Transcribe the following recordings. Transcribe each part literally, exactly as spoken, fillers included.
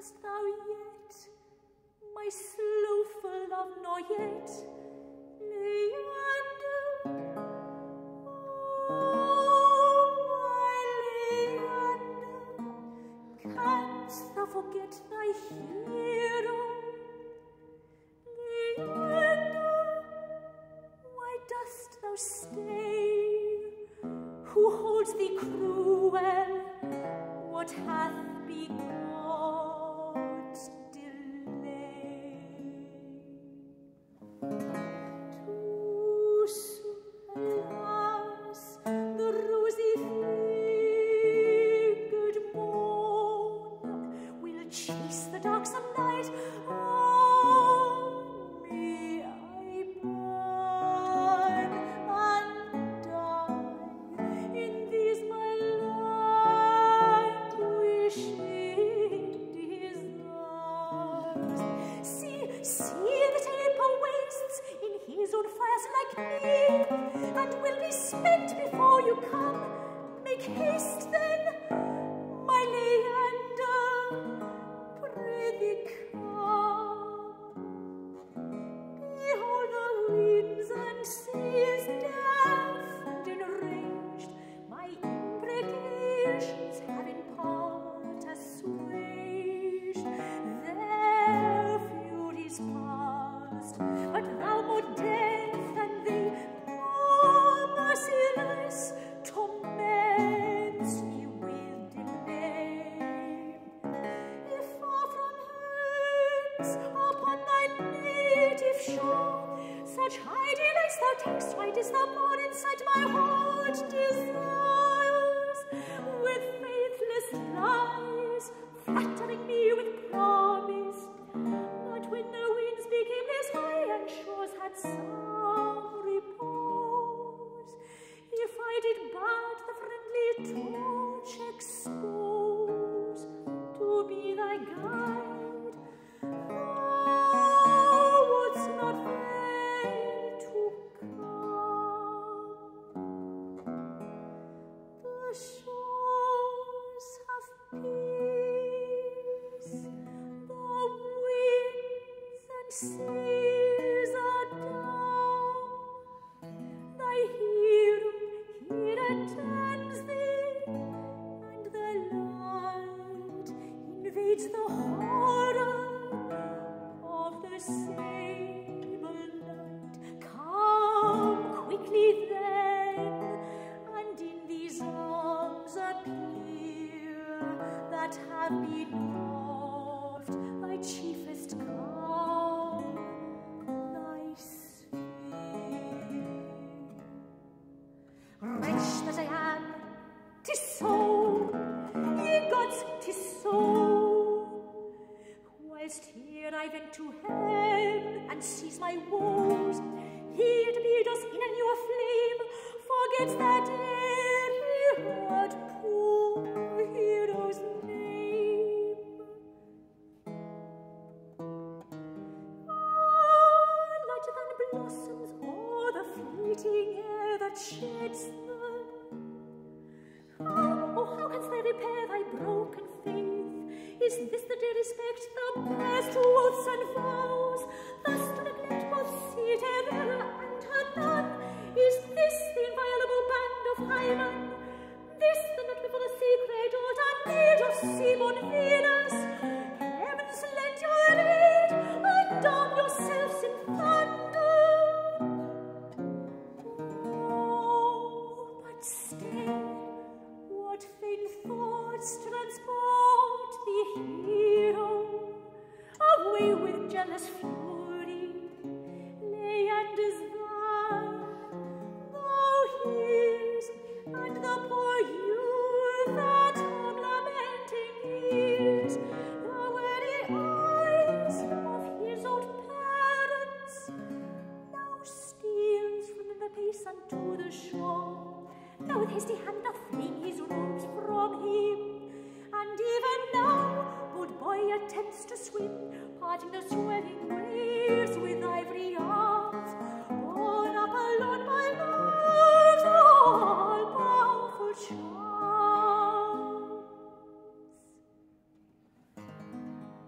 com'st thou yet, my slothful love, nor yet, Leander? Oh, my Leander, canst thou forget thy hero? Leander, why dost thou stay? Who holds thee cruel? What hath begot delay? Too soon, alas, the rosy figured morn will chase the darksome night. On me I burn and die in these my languishing desires. See, see the taper wastes in his own fires like me, and will be spent before you come. Make haste then, my Leander, prithee come. Behold the winds and seas deaf and enraged, my imprecations have in part assuaged their furies past. But thou more deaf than they, more merciless, torments me with delay. If far from hence, upon thy native shore, such high delights thou takest, why didst thou more incite my heart desires with faithless lies, flattering me with promise? But when the winds became less high and shores had some repose, if I did but the friendly torch expose to be thy guide, thou wouldst not fail to come. The shores have peace, the winds and seas are dumb. Thy hero here attends thee, and the light invades the horror of the sable night. Come quickly then, and in these arms appear that have been oft thy chiefest calm, thy sphere. Wretch that I am, 'tis so, ye gods, 'tis so. Whilst here I vent to heaven and cease my woes, he it be does in a newer flame forgets that e'er he heard poor hero's name. Ah, lighter than blossoms o'er the fleeting air that sheds them. Oh, oh, how canst thou repair thy broken faith? Is this the dear respect thou bearest to oaths and vows, thus to neglect both Citadella and her nun? Is this the inviolable band of Hymen? This the not before the sacred daughter maid of sea-born Venus? Heavens lend your aid, and arm yourselves in thunder. Oh, but stay, what vain thoughts transport the hero away with jealous fury? Leander's thine, thou hears, and the poor youth at home lamenting hears the weary eyes of his old parents. Now steals from the pace unto the shore, now with hasty hand doth fling his robes from him, and even now good boy attempts to swim, parting the swelling waves with ivory arms, borne up alone by love's all-powerful charms.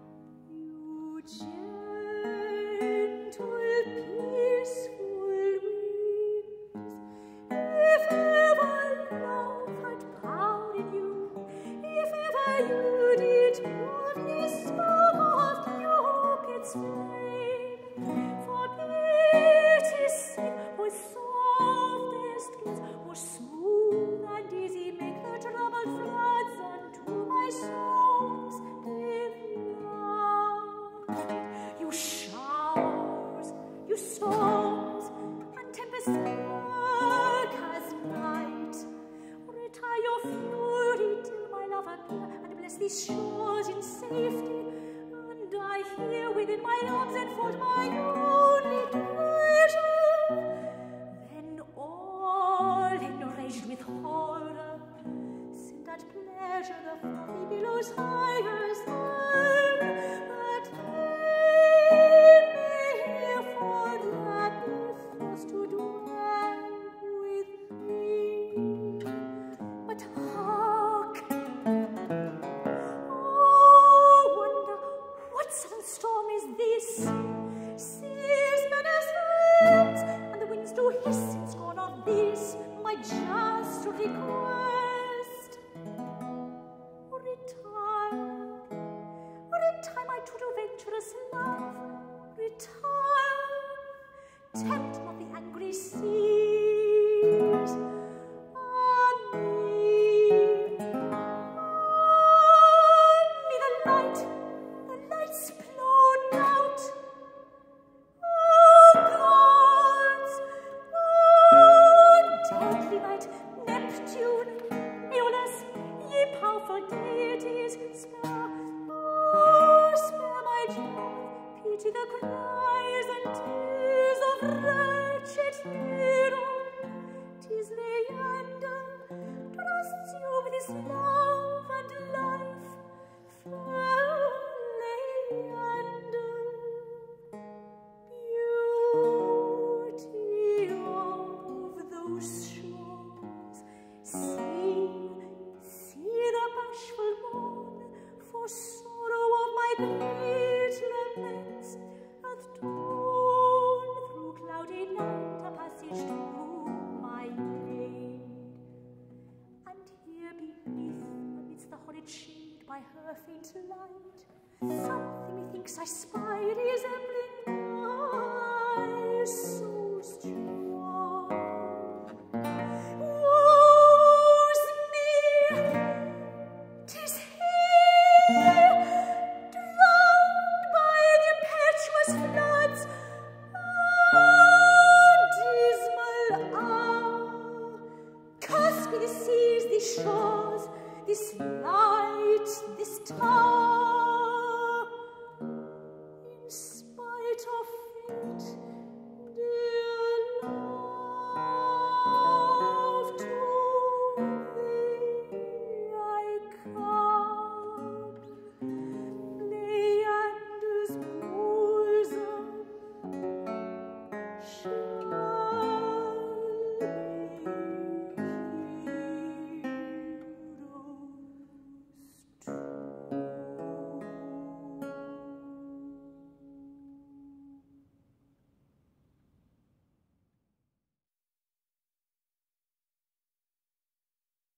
these shores in safety, and I here within my arms enfold my only treasure. Then all enraged with horror send at pleasure the fluffy billows higher still, that they may here forget me forced to dwell with thee. But hark! Oh, wonder what sudden storm is this? Seas menace hands, and the winds do hiss in scorn of this, my just request. Retire, retire, my too venturous love, retire, tempt not the angry seas. Ah, me, ah, me the light, the light's blown out. Oh, gods, oh, deadly night, Neptune, Aeolus, ye powerful deities, spare, oh, spare my joy, pity the cries and tears of wretched hero. 'Tis Leander trusts you with his love and life, fair Leander. Beauty of those shores, see, see the bashful moon, for sorrow of my great laments hath torn through cloudy night a passage to my aid. And here beneath, amidst the horrid shade, by her faint light, something methinks I spy resembling eyes so strong. Woe's me! 'Tis he, drowned by the impetuous floods. Ah, dismal hour! Cursed be the seas, these shores, this light, this tower.